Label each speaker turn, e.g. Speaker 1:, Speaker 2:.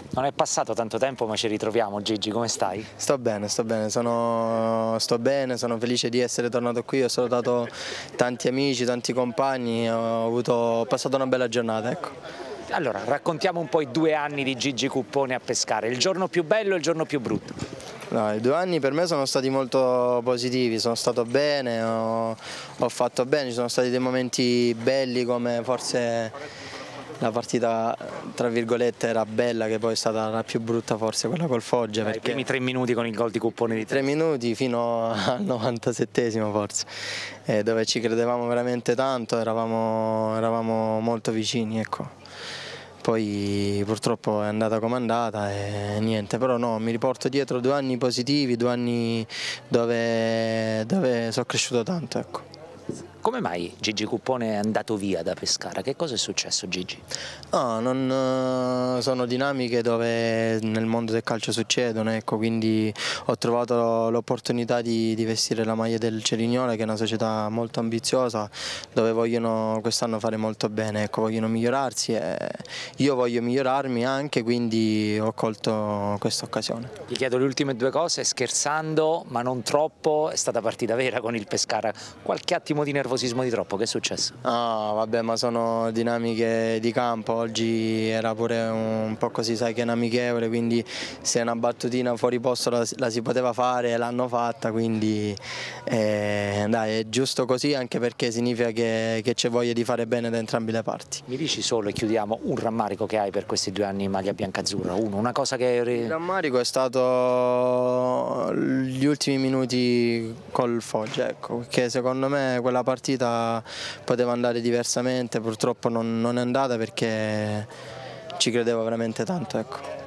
Speaker 1: Non è passato tanto tempo ma ci ritroviamo. Gigi, come stai?
Speaker 2: Sto bene, sto bene, sono felice di essere tornato qui, ho salutato tanti amici, tanti compagni, ho passato una bella giornata, ecco.
Speaker 1: Allora, raccontiamo un po' i 2 anni di Gigi Cuppone a Pescara, il giorno più bello e il giorno più brutto.
Speaker 2: No, i 2 anni per me sono stati molto positivi, sono stato bene, ho fatto bene, ci sono stati dei momenti belli come forse la partita tra virgolette era bella, che poi è stata la più brutta forse quella col Foggia.
Speaker 1: I primi 3 minuti con il gol di Cuppone di
Speaker 2: 3 minuti fino al 97esimo forse, dove ci credevamo veramente tanto, eravamo molto vicini, ecco. Poi purtroppo è andata come è andata e niente, però no, mi riporto dietro 2 anni positivi, 2 anni dove sono cresciuto tanto, ecco.
Speaker 1: Come mai Gigi Cuppone è andato via da Pescara? Che cosa è successo, Gigi?
Speaker 2: No, sono dinamiche dove nel mondo del calcio succedono, ecco, quindi ho trovato l'opportunità di vestire la maglia del Cerignola, che è una società molto ambiziosa, dove vogliono quest'anno fare molto bene, ecco, vogliono migliorarsi e io voglio migliorarmi anche, quindi ho colto questa occasione.
Speaker 1: Ti chiedo le ultime 2 cose, scherzando ma non troppo, è stata partita vera con il Pescara, qualche attimo di nervosismo di troppo, che è successo?
Speaker 2: No, vabbè, ma sono dinamiche di campo, oggi era pure un po' così, sai che è un amichevole, quindi se una battutina fuori posto la si poteva fare, l'hanno fatta, quindi dai, è giusto così, anche perché significa che c'è voglia di fare bene da entrambe le parti.
Speaker 1: Mi dici solo, e chiudiamo, un rammarico che hai per questi 2 anni in maglia biancazzurra, una cosa che...
Speaker 2: Il rammarico è stato gli ultimi minuti col Foggia, ecco, che secondo me quella partita poteva andare diversamente, purtroppo non è andata perché ci credevo veramente tanto, ecco.